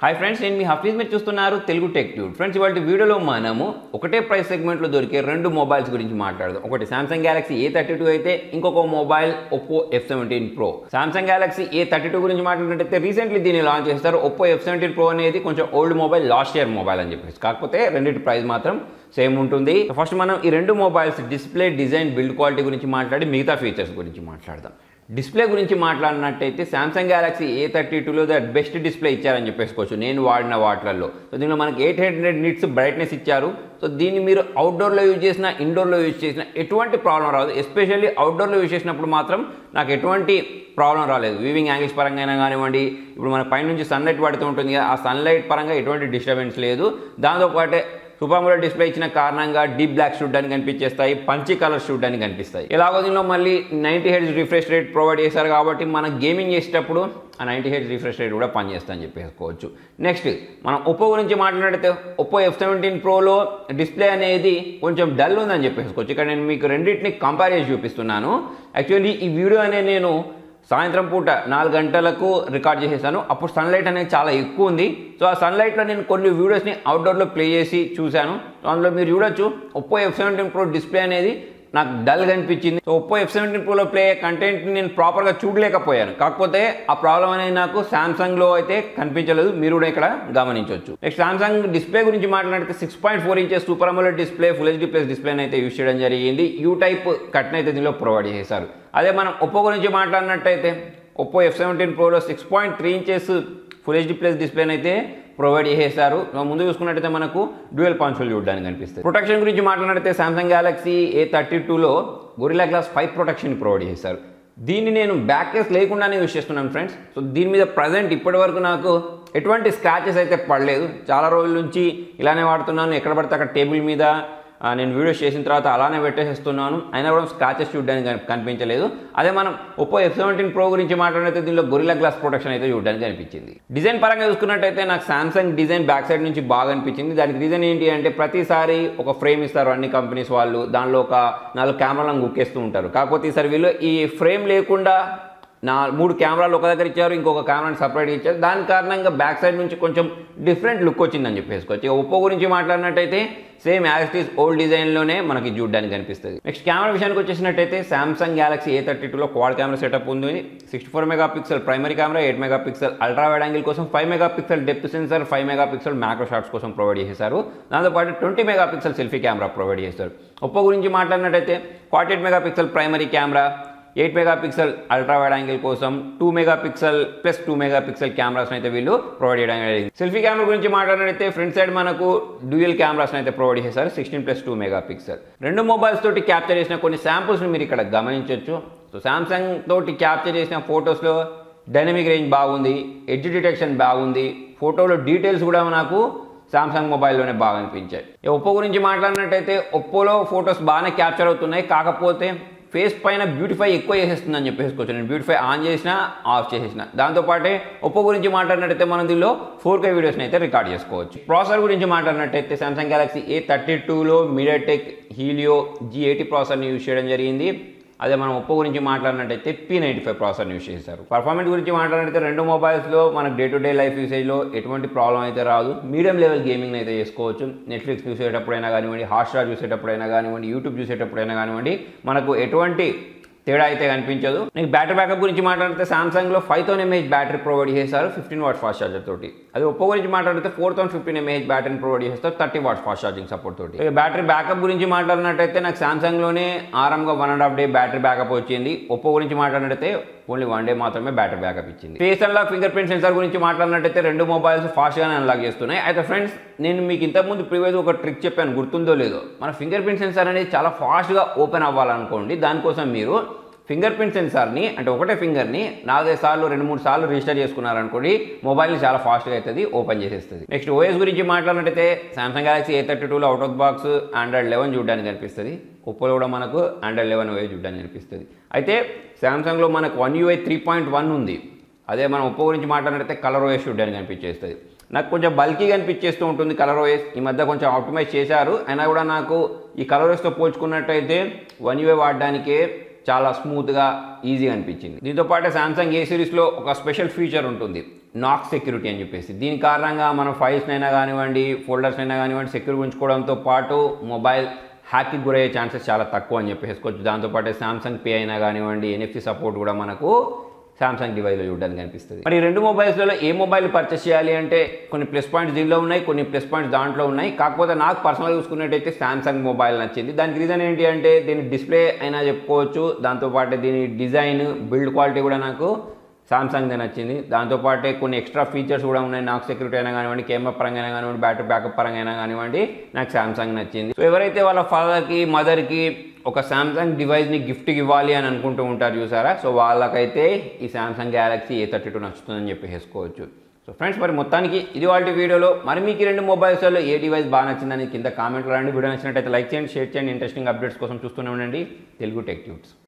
Hi friends, నేను మీ హఫీజ్ మీరు చూస్తున్నారు తెలుగు టెక్ ట్యూబ్. ఫ్రెండ్స్, ఇవాళ వీడియోలో మనము ఒకటే ప్రైస్ సెగ్మెంట్లో దొరికే రెండు మొబైల్స్ గురించి మాట్లాడదాం. ఒకటి సామ్సంగ్ గ్యాలక్సీ A32 అయితే ఇంకొక mobile OPPO F17Pro. Samsung Galaxy A32 గురించి మాట్లాడినట్టయితే రీసెంట్లీ దీన్ని లాంచ్ చేస్తారు. OPPO F17Pro అనేది కొంచెం old mobile, last year mobile అని చెప్పేసి, కాకపోతే రెండింటి ప్రైస్ మాత్రం సేమ్ ఉంటుంది. ఫస్ట్ మనం ఈ రెండు mobiles display, design, build quality గురించి మాట్లాడి మిగతా ఫీచర్స్ గురించి మాట్లాడదాం. డిస్ప్లే గురించి మాట్లాడినట్టయితే సామ్సంగ్ గ్యాలక్సీ A32లో బెస్ట్ డిస్ప్లే ఇచ్చారని చెప్పేసుకోవచ్చు నేను వాడిన వాటిలలో. సో దీనిలో మనకి 800 నిట్స్ బ్రైట్నెస్ ఇచ్చారు. సో దీన్ని మీరు అవుట్డోర్లో యూజ్ చేసినా, ఇండోర్లో యూజ్ చేసినా ఎటువంటి ప్రాబ్లం రాదు. ఎస్పెషల్లీ అవుట్డోర్లో యూజ్ చేసినప్పుడు మాత్రం నాకు ఎటువంటి ప్రాబ్లం రాలేదు. వీవింగ్ యాంగిల్స్ పరంగా అయినా కానివ్వండి, ఇప్పుడు మన పైనుంచి సన్లైట్ పడుతూ ఉంటుంది కదా, ఆ సన్లైట్ పరంగా ఎటువంటి డిస్టర్బెన్స్ లేదు. దాంతోపాటే సూపర్ AMOLED డిస్ప్లే ఇచ్చిన కారణంగా డీప్ బ్లాక్ చూడడానికి కనిపించేస్తాయి, పంచి కలర్స్ చూడడానికి కనిపిస్తాయి. ఇలాగో దీనిలో మళ్ళీ 90 Hz రిఫ్రెష్ రేట్ ప్రొవైడ్ చేశారు కాబట్టి మనం గేమింగ్ చేసేటప్పుడు ఆ 90 Hz రిఫ్రెష్ రేట్ కూడా పనిచేస్తా అని చెప్పేసుకోవచ్చు. నెక్స్ట్ మనం OPPO గురించి మాట్లాడితే OPPO F17Proలో డిస్ప్లే అనేది కొంచెం డల్ ఉందని చెప్పేసుకోవచ్చు. ఇక్కడ నేను మీకు రెండింటిని కంపేర్ చేసి చూపిస్తున్నాను. యాక్చువల్లీ ఈ వీడియో అనేది నేను సాయంత్రం పూట 4 గంటలకు రికార్డ్ చేసేసాను. అప్పుడు సన్లైట్ అనేది చాలా ఎక్కువ ఉంది. సో ఆ సన్లైట్లో నేను కొన్ని వీడియోస్ని అవుట్డోర్లో ప్లే చేసి చూశాను. సో అందులో మీరు చూడొచ్చు OPPO F17Pro డిస్ప్లే అనేది నాకు డల్గా అనిపించింది. సో OPPO F17Proలో ప్లే అయ్యే కంటెంట్ని నేను ప్రాపర్గా చూడలేకపోయాను. కాకపోతే ఆ ప్రాబ్లం అనేది నాకు సామ్సంగ్లో అయితే కనిపించలేదు. మీరు కూడా ఇక్కడ గమనించవచ్చు. నెక్స్ట్ సామ్సంగ్ డిస్ప్లే గురించి మాట్లాడితే 6.4 inches super AMOLED display, full HD plus డిస్ప్లేని అయితే యూజ్ చేయడం జరిగింది. యూ టైప్ కట్ని అయితే దీనిలో ప్రొవైడ్ చేశారు. అదే మనం OPPO గురించి మాట్లాడినట్టయితే OPPO F17Proలో 6.3 ఇంచెస్ ఫుల్ HD ప్లస్ డిస్ప్లేని అయితే ప్రొవైడ్ చేసేసారు. ముందు చూసుకున్నట్టయితే మనకు డ్యూయల్ పాన్సోల్ చూడడానికి కనిపిస్తుంది. ప్రొటెక్షన్ గురించి మాట్లాడితే సామ్సంగ్ గ్యాలక్సీ A32లో గొరిల్లా గ్లాస్ 5 ప్రొటెక్షన్ ప్రొవైడ్ చేశారు. దీన్ని నేను బ్యాక్ కేస్ లేకుండానే యూజ్ చేస్తున్నాను ఫ్రెండ్స్. సో దీని మీద ప్రజెంట్ ఇప్పటి వరకు నాకు ఎటువంటి స్క్రాచెస్ అయితే పడలేదు. చాలా రోజుల నుంచి ఇలానే వాడుతున్నాను. ఎక్కడ పడితే అక్కడ టేబుల్ మీద నేను వీడియోస్ చేసిన తర్వాత అలానే పెట్టేసేస్తున్నాను. అయినా కూడా స్క్రాచెస్ చూడడానికి కనిపించలేదు. అదే మనం OPPO F17Pro గురించి మాట్లాడితే దీనిలో గొరిల్లా గ్లాస్ ప్రొటెక్షన్ అయితే చూడడానికి కనిపించింది. డిజైన్ పరంగా చూసుకున్నట్టయితే నాకు సామ్సంగ్ డిజైన్ బ్యాక్ సైడ్ నుంచి బాగా అనిపించింది. దానికి రీజన్ ఏంటి అంటే ప్రతిసారి ఒక ఫ్రేమ్ ఇస్తారు అన్ని కంపెనీస్ వాళ్ళు, దానిలో ఒక 4 కెమెరాలను గుక్కేస్తూ ఉంటారు. కాకపోతే ఈసారి వీళ్ళు ఈ ఫ్రేమ్ లేకుండా 3 కెమెరాలు ఒక దగ్గర ఇచ్చారు, ఇంకొక కెమెరాని సపరేట్గా ఇచ్చారు. దాని కారణంగా బ్యాక్ సైడ్ నుంచి కొంచెం డిఫరెంట్ లుక్ వచ్చిందని చెప్పేసుకోవచ్చు. ఇక OPPO గురించి మాట్లాడినట్టయితే same as it is old డిజైన్లోనే మనకి చూడడానికి కనిపిస్తుంది. నెక్స్ట్ కెమెరా విషయానికి వచ్చేసినట్టయితే సామ్సంగ్ గ్యాలక్సీ A32లో క్వాడ్ కెమెరా సెటప్ ఉంది. 64 megapixel primary camera, 8 megapixel ultra wide angle కోసం, 5 megapixel depth sensor, 5 megapixel macro shots కోసం ప్రొవైడ్ చేశారు. దాంతోపాటు 20 మెగాపిక్సెల్ సెల్ఫీ కెమెరా ప్రొవైడ్ చేశారు. OPPO గురించి మాట్లాడినట్టయితే 48 megapixel primary camera, 8 megapixel ultra wide angle కోసం, 2 మెగాపిక్సెల్ ప్లస్ 2 మెగాపిక్సెల్ కెమెరాస్ అయితే వీళ్ళు ప్రొవైడ్ చేయడం జరిగింది. సెల్ఫీ కెమెరా గురించి మాట్లాడినట్లయితే ఫ్రంట్ సైడ్ మనకు డ్యూయల్ కెమెరాస్ అయితే ప్రొవైడ్ చేశారు, 16+2 మెగాపిక్సెల్. రెండు మొబైల్స్ తోటి క్యాప్చర్ చేసిన కొన్ని శాంపుల్స్ని మీరు ఇక్కడ గమనించవచ్చు. సో సామ్సంగ్ తోటి క్యాప్చర్ చేసిన ఫొటోస్లో డైనమిక్ రేంజ్ బాగుంది, ఎడ్జ్ డిటెక్షన్ బాగుంది, ఫోటోలో డీటెయిల్స్ కూడా నాకు సామ్సంగ్ మొబైల్లోనే బాగా అనిపించాయి. OPPO గురించి మాట్లాడినట్టయితే OPPOలో ఫొటోస్ బాగానే క్యాప్చర్ అవుతున్నాయి. కాకపోతే ఫేస్ పైన బ్యూటిఫై ఎక్కువ చేసేస్తుందని చెప్పేసుకోవచ్చు. నేను బ్యూటిఫై ఆన్ చేసినా, ఆఫ్ చేసేసిన. దాంతోపాటే OPPO గురించి మాట్లాడినట్టయితే మనం దీనిలో 4K వీడియోస్ని అయితే రికార్డ్ చేసుకోవచ్చు. ప్రాసెసర్ గురించి మాట్లాడినట్టయితే సామ్సంగ్ గ్యాలక్సీ A32లో మీడియాటెక్ హీలియో G80 ప్రాసెసర్ని యూజ్ చేయడం జరిగింది. అదే మనం OPPO గురించి మాట్లాడినట్టయితే P95 ప్రాసెసర్ని యూజ్ చేశారు. పర్ఫార్మెన్స్ గురించి మాట్లాడితే రెండు మొబైల్స్లో మనకు డే టు డే లైఫ్ యూసేజ్లో ఎటువంటి ప్రాబ్లం అయితే రాదు. మీడియం లెవెల్ గేమింగ్ అయితే చేసుకోవచ్చు. నెట్ఫ్లిక్స్ చూసేటప్పుడైనా కానివ్వండి, హాట్స్టార్ చూసేటప్పుడైనా కానివ్వండి, యూట్యూబ్ చూసేటప్పుడైనా కానివ్వండి, మనకు ఎటువంటి తేడా అయితే కనిపించదు. నీకు బ్యాటరీ బ్యాకప్ గురించి మాట్లాడితే సామ్సంగ్లో 5000 mAh బ్యాటరీ ప్రొవైడ్ చేశారు 15 వాట్స్ ఫాస్ట్ ఛార్జర్ తోటి. అదే OPPO గురించి మాట్లాడితే 4015 mAh బ్యాటరీని ప్రొవైడ్ చేస్తారు 30 వాట్స్ ఫాస్ట్ ఛార్జింగ్ సపోర్ట్ తోటి. బ్యాటరీ బ్యాకప్ గురించి మాట్లాడినట్టయితే నాకు సామ్సంగ్లోనే ఆరాంగా 1.5 డే బ్యాటరీ బ్యాకప్ వచ్చింది. OPPO గురించి మాట్లాడినట్టయితే ఓన్లీ 1 డే మాత్రమే బ్యాటరీ బ్యాకప్ ఇచ్చింది. Face unlock, fingerprint sensor గురించి మాట్లాడినట్టయితే రెండు మొబైల్స్ ఫాస్ట్గానే అన్లాక్ చేస్తున్నాయి. అయితే ఫ్రెండ్స్, నేను మీకు ఇంతకుముందు ప్రీవియస్ ఒక ట్రిక్ చెప్పాను, గుర్తుందో లేదో. మన ఫింగర్ ప్రింట్ సెన్సార్ అనేది చాలా ఫాస్ట్గా ఓపెన్ అవ్వాలనుకోండి. దానికోసం మీరు ఫింగర్ ప్రింట్ సెన్సార్ని, అంటే ఒకటే ఫింగర్ని 4-5 సార్లు 2-3 సార్లు రిజిస్టర్ చేసుకున్నారనుకోండి, మొబైల్ని చాలా ఫాస్ట్గా అవుతుంది, ఓపెన్ చేసేస్తుంది. నెక్స్ట్ OS గురించి మాట్లాడినట్టయితే సామ్సంగ్ గ్యాలక్సీ A32లో అవుట్ ఆఫ్ బాక్స్ Android 11 చూడడానికి కనిపిస్తుంది. OPPOలో కూడా మనకు Android 11 OS చూడడానికి కనిపిస్తుంది. అయితే సామ్సంగ్లో మనకు One UI 3.1 ఉంది. అదే మనం OPPO గురించి మాట్లాడినట్టయితే కలర్ OS చూడడానికి కనిపించేస్తుంది. నాకు కొంచెం బల్కీగా అనిపించేస్తూ ఉంటుంది కలర్ OS. ఈ మధ్య కొంచెం ఆప్టిమైజ్ చేశారు. అయినా కూడా నాకు ఈ కలర్ OSతో పోల్చుకున్నట్టయితే One UI వాడడానికే చాలా స్మూత్గా, ఈజీగా అనిపించింది. దీంతో పాటు సామ్సంగ్ A సిరీస్లో ఒక స్పెషల్ ఫీచర్ ఉంటుంది, నాక్ సెక్యూరిటీ అని చెప్పేసి. దీని కారణంగా మనం ఫైల్స్నైనా కానివ్వండి, ఫోల్డర్స్నైనా కానివ్వండి సెక్యూర్ ఉంచుకోవడంతో పాటు మొబైల్ హ్యాక్కి గురయ్యే ఛాన్సెస్ చాలా తక్కువ అని చెప్పేసుకోవచ్చు. దాంతోపాటు సామ్సంగ్ పే అయినా కానివ్వండి, NFC సపోర్ట్ కూడా మనకు సామ్సంగ్ డివైస్లో చూడడానికి కనిపిస్తుంది. మరి 2 మొబైల్స్లలో ఏ మొబైల్ పర్చేస్ చేయాలి అంటే కొన్ని ప్లస్ పాయింట్స్ దీనిలో ఉన్నాయి, కొన్ని ప్లస్ పాయింట్స్ దాంట్లో ఉన్నాయి. కాకపోతే నాకు పర్సనల్గా చూసుకున్నట్టయితే సామ్సంగ్ మొబైల్ నచ్చింది. దానికి రీజన్ ఏంటి అంటే దీని డిస్ప్లే అయినా చెప్పుకోవచ్చు, దాంతోపాటు దీని డిజైన్, బిల్డ్ క్వాలిటీ కూడా నాకు సామ్సంగ్దే నచ్చింది. దాంతోపాటే కొన్ని ఎక్స్ట్రా ఫీచర్స్ కూడా ఉన్నాయి. నాకు సెక్యూరిటీ అయినా కానివ్వండి, కెమెరా పరంగా అయినా కానివ్వండి, బ్యాటరీ బ్యాకప్ పరంగా అయినా కానివ్వండి, నాకు సామ్సంగ్ నచ్చింది. సో ఎవరైతే వాళ్ళ ఫాదర్కి, మదర్కి ఒక సామ్సంగ్ డివైస్ని గిఫ్ట్కి ఇవ్వాలి అని అనుకుంటూ ఉంటారు చూసారా, సో వాళ్ళకైతే ఈ సామ్సంగ్ గ్యాలక్సీ A32 నచ్చుతుందని చెప్పేసుకోవచ్చు. సో ఫ్రెండ్స్, మరి మొత్తానికి ఇది వాళ్ళ వీడియోలో. మరి మీకు ఈ 2 మొబైల్స్లో ఏ డివైస్ బాగా నచ్చిందని కింద కామెంట్లో రండి. వీడియో నచ్చినట్టయితే లైక్ చేయండి, షేర్ చేయండి. ఇంట్రెస్టింగ్ అప్డేట్స్ కోసం చూస్తూనే ఉండండి తెలుగు టెక్ ట్యూబ్స్.